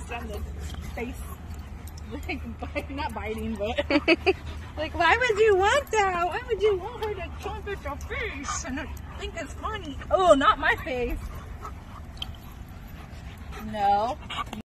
on the face. Like, not biting, but like, why would you want that? Why would you want her to jump at your face and think it's funny? Oh, not my face. No.